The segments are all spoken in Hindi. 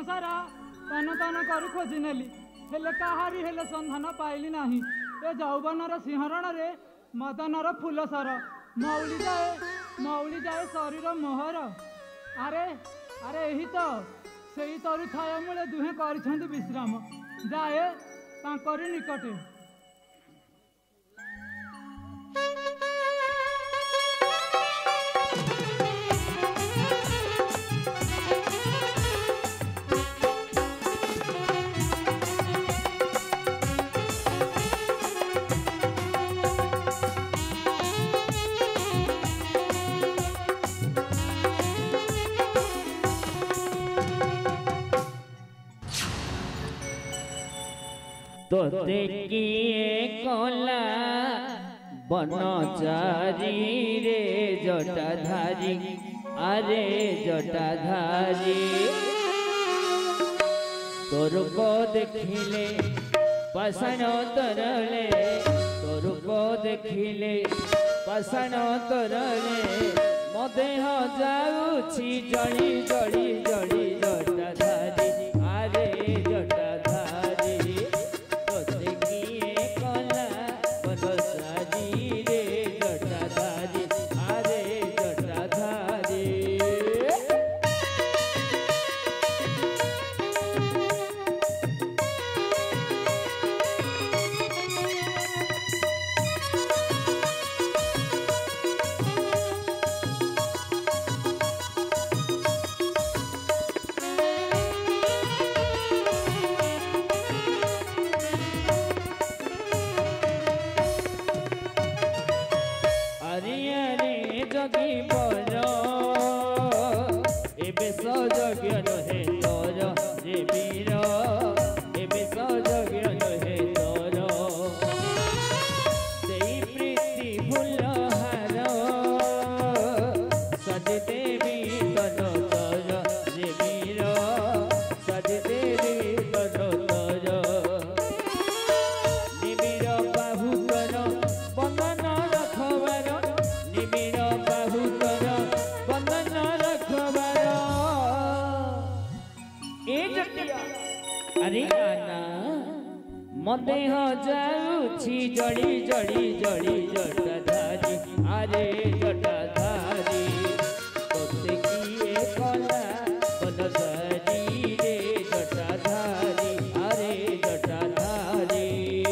दिन सारा तन तन कर खोजी नेली हेले काहारी हेले संधान पाइली नाही। ए यौवनर सिंहरण रे मदनर फूलसर मौली जाए शरीर मोहर। अरे अरे यही तो सेई तरु छाया मूले दुहे कर विश्राम जाए तांकरी निकटे। तोते किए कला बनचारी रे जटाधारी अरे जटाधारी तोर को देखिले पाषाण तरले तोर को देखिले पाषाण तरले मो देह जाऊछि जड़ी जड़ी जड़ी जटाधारी अरे जटाधारी तोते किए कला बनचारी रे जटाधारी अरे जटाधारी। जगी पर एबे सजज्ञ नहे तोर रे वीर एबे सजज्ञ नहे तोर सेई प्रीति फूलहार सज देवी तन तोर रे वीर सज देवी तन तोर निबिर बाहु कर बंधन रखवार निबिर बाहु कर बंधन रखवार। ए जटिया अरे आना मो देह जाऊछि जड़ी जड़ी जड़ी जटाधारी अरे जटाधारी तोते किए कला बनचारी रे जटाधारी अरे जटाधारी।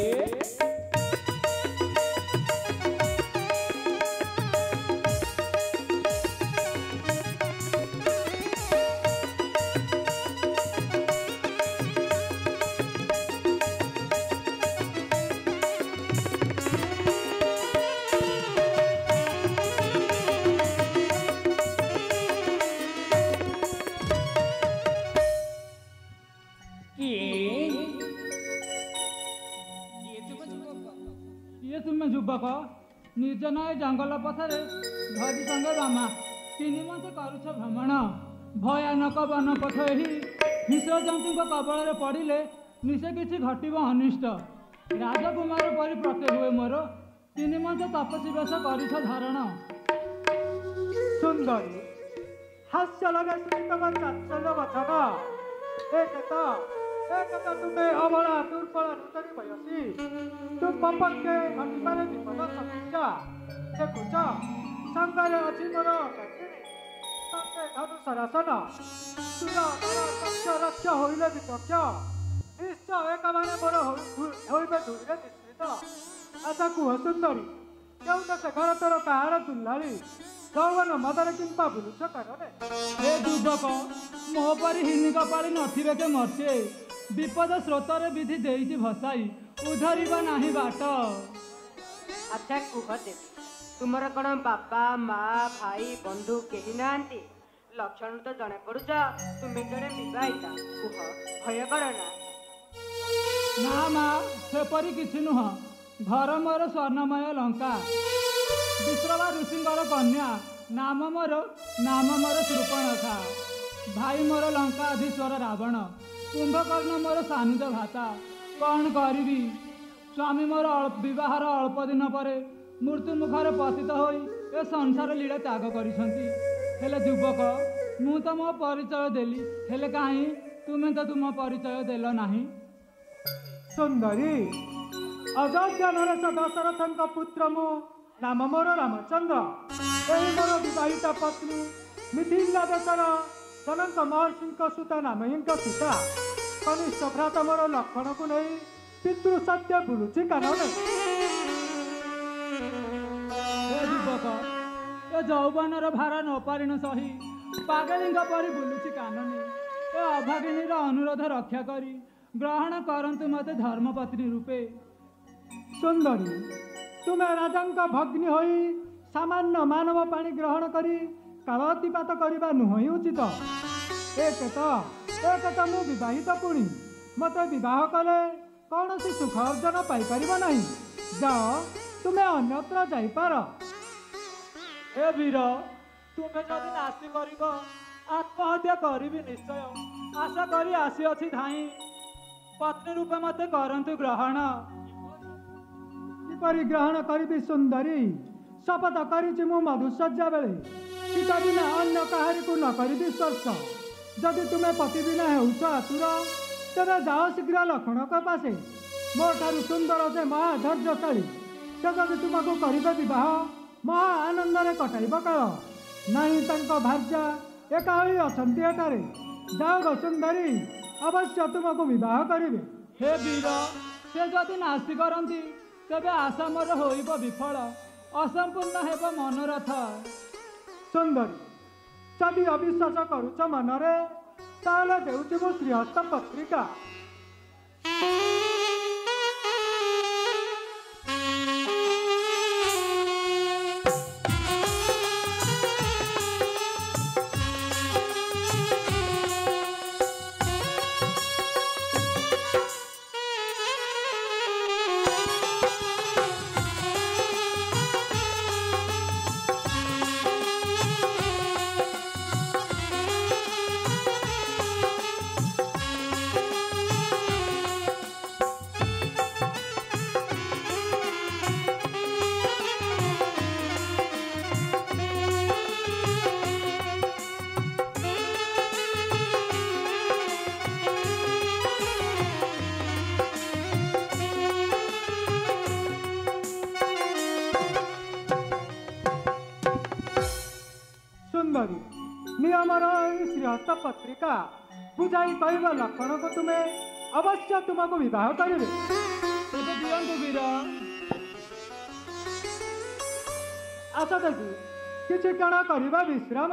ये तुम्हें युवक निर्जन ए जंगल पथरे धरी संगे रामा तीन मत करुछ भ्रमण भयानक वन पथ ही हिंस्र जंतु कबल पड़े निशे किसी घटव अनिष्ट राजकुमार परि प्रत्यय हुए मोर तीन मंच तपस्वी बेश करुछ धारण। सुंदरी हास्य लगे सुनीतम चाचल्य वचन एक तुम्हें अबला दुर्बल नूतनी बयसी तुम पपके घटिबारे विपद समस्या देखुच संगारे अछि मोर कंठिनी तते धनुषरासन तुर रक्ष होइले विपक्ष निश्चय एक माने मोर होइबे धुरे निश्चित। आशा कुह सुंदरी केउट से घर तोर कहार तुल्लाली यौवन मदर किंपा बुलुछ कारणे। हे युवक मो परि हिनी कपाली नथिबे के मर्चे विपद स्रोतर विधि देइछि भसाई उधरिबा नाही बाट। अच्छा कुह देवी तुमर कौन बापा माँ भाई बंधु कहीं नांती लक्षण तो जने पड़ुछ तुम्हें जड़े विवाहिता कुह भय कर ना माँ सेपरी किछि नुह घर मोर स्वर्णमय लंका विश्रवा ऋषिंकर कन्या नाम मोर शूर्पणखा भाई मोर लंका अधीश्वर रावण कुंभकर्ण मोर सानुज भाता कौन करी स्वामी मोर विवाहर अल्प दिन पर मृत्यु मुखर पतित हो ए संसार लीला त्याग करिसंती। हेले युवक मु तो मो परिचय देली हेले काहीं ତୁମେ ତ ତୁମ ପରିଚୟ ଦେଲ ନାହିଁ। ସୁନ୍ଦରୀ, ଅଯୋଧ୍ୟା ନରେଶ ଦଶରଥଙ୍କ ପୁତ୍ର ମୁଁ, ନାମ ମୋର ରାମଚନ୍ଦ୍ର। ଏହି ମୋର ବିବାହିତା ପତ୍ନୀ ମିଥିଳା ଦେଶର ଜନକ ମହର୍ଷିଙ୍କ ସୁତା ନାମୟୀଙ୍କ ପିତା। କନିଷ୍ଠ ଭ୍ରାତା ମୋର ଲକ୍ଷ୍ମଣକୁ ନେଇ ପିତୃ ସତ୍ୟ ବୁଲୁଛି କାନରେ। ଏ ଯୁବକ, ଏ ଯୌବନର ଭାର ନ ପାରିଣ ସହି ପାଗଳୀଙ୍କ ପରି ବୁଲୁଛି କାନନେ। ଏ ଅଭାଗିନୀର ଅନୁରୋଧ ରକ୍ଷା କରି ଗ୍ରହଣ କରନ୍ତୁ ମୋତେ ଧର୍ମପତ୍ନୀ ରୂପେ। ସୁନ୍ଦରୀ, ତୁମେ ରାଜାଙ୍କ ଭଗ୍ନୀ ହୋଇ ସାମାନ୍ୟ ମାନବ ପାଣି ଗ୍ରହଣ କରି କାଳ ଅତିପାତ କରିବା ନୁହେଁ ଉଚିତ। ଏକ ମୁଁ ବିବାହିତ ପୁଣି, ମୋତେ ବିବାହ କଲେ କୌଣସି ସୁଖ ଅର୍ଜନ ପାଇପାରିବ ନାହିଁ। ଯାଅ, ତୁମେ ଅନ୍ୟତ୍ର ଯାଇପାର। ହେ ବୀର, ତୁମେ ଯଦି ନାସ୍ତି କରିବ ଆତ୍ମହତ୍ୟା କରିବି ନିଶ୍ଚୟ। ଆଶା କରି ଆସିଅଛି ଧାଇଁ, ପତ୍ନୀ ରୂପେ ମୋତେ କରନ୍ତୁ ଗ୍ରହଣ। କିପରି ଗ୍ରହଣ କରିବି ସୁନ୍ଦରୀ? ଶପଥ କରିଛି ମୁଁ ମଧୁଶଯ୍ୟା ବେଳେ ପିତା ବିନା ଅନ୍ୟ କାହାରିକୁ ନ କରିବି ସ୍ପର୍ଶ। ଯଦି ତୁମେ ପତି ବିନା ହେଉଛ ଆତୁର, ତେବେ ଯାଅ ଶୀଘ୍ର ଲକ୍ଷ୍ମଣଙ୍କ ପାଶେ। ମୋ ଠାରୁ ସୁନ୍ଦର ସେ ମହାଧୈର୍ଯ୍ୟଶାଳୀ, ସେ ଯଦି ତୁମକୁ କରିବେ ବିବାହ, ମହା ଆନନ୍ଦରେ କଟାଇବ କାଳ। ନାହିଁ ତାଙ୍କ ଭାର୍ଯ୍ୟା ଏକା ହୋଇ ଅଛନ୍ତି ଏଠାରେ। ଯାଅ ସୁନ୍ଦରୀ, ଅବଶ୍ୟ ତୁମକୁ ବିବାହ କରିବେ। ହେ ବୀର, ସେ ଯଦି ନାସ୍ତି କରନ୍ତି ତେବେ ଆଶା ମୋର ହୋଇବ ବିଫଳ, ଅସମ୍ପୂର୍ଣ୍ଣ ହେବ ମନୋରଥ। ସୁନ୍ଦରୀ, ଯଦି ଅବିଶ୍ୱାସ କରୁଛ ମନରେ, ତାହେଲେ ଦେଉଛି ମୁଁ ଶ୍ରୀହସ୍ତ ପତ୍ରିକା। नियमर श्रीहस्त पत्रिका बुझाई कह लक्षण को तुम्हें अवश्य तुमको विवाह करेंगे। आस देखी किसी कण करवा विश्राम।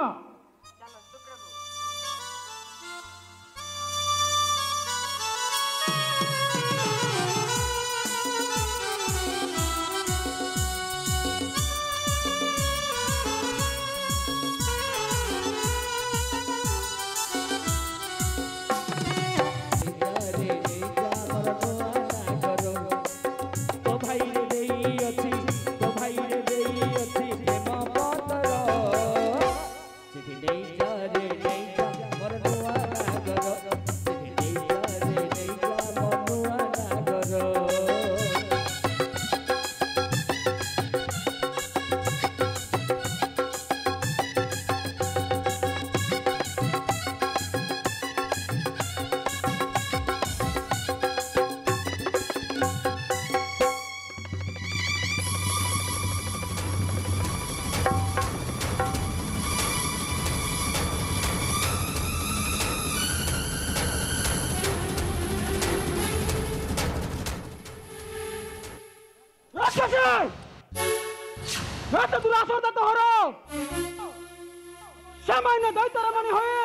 सामान्य दैतर मणि हुए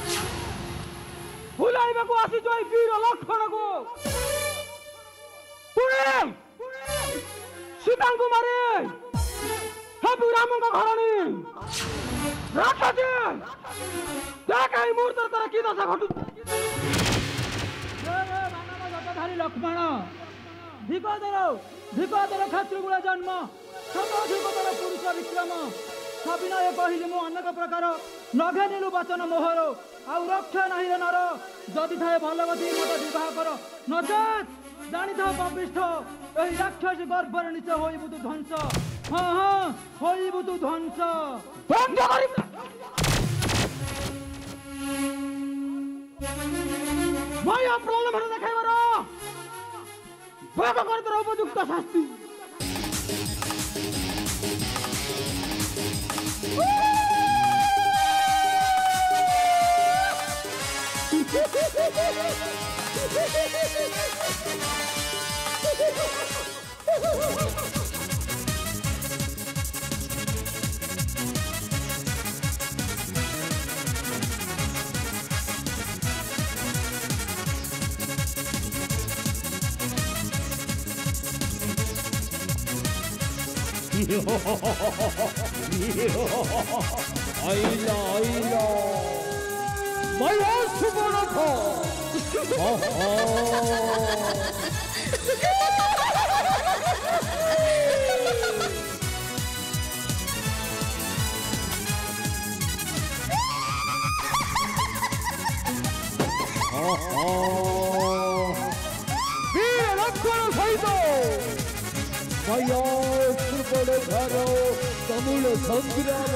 भुलाइबा को आसी जो वीर लक्षण को पुणे सीता को मारे हेबु राम को घरणी राक्षसी देखाई मुहूर्त तर की दशा घटु मानव जटाधारी लक्ष्मण धिकोदर क्षत्रिकुल जन्म शतधिकोदर पुरुष विक्रम सविनय कहली मु अनेक प्रकार नघेनिलु वचन मोहर आउ रक्षा नहीं रे नर जदि थाए भलवती मत विवाह कर नचेत जानी था पापिष्ठ एही राक्षसी गर्भर नीचे होइबु तु ध्वंस। हाँ हाँ होइबु तु ध्वंस। মায়া প্রলোভন দেখাইবার ভোগ করতে উপযুক্ত শাস্তি। 아이라 마야 수고라파 미락과는 사이도 마야 수고를 가로 너물로 성기라노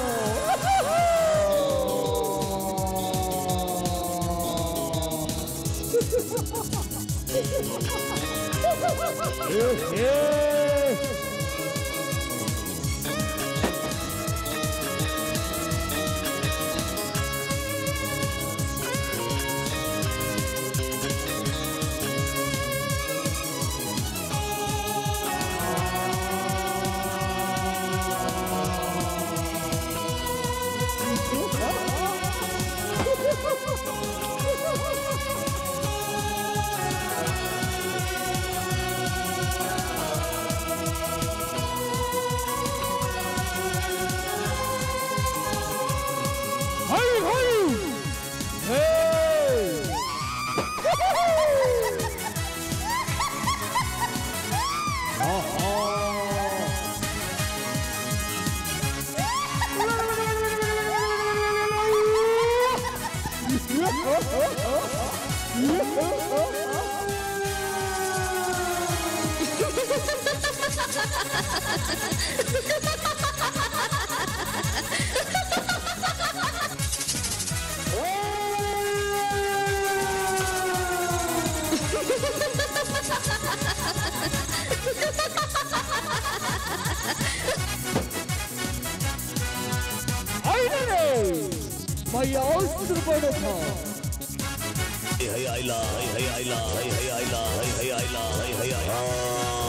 마야 수고라파 hey ayla hey ayla hey ayla hey ayla hey ayla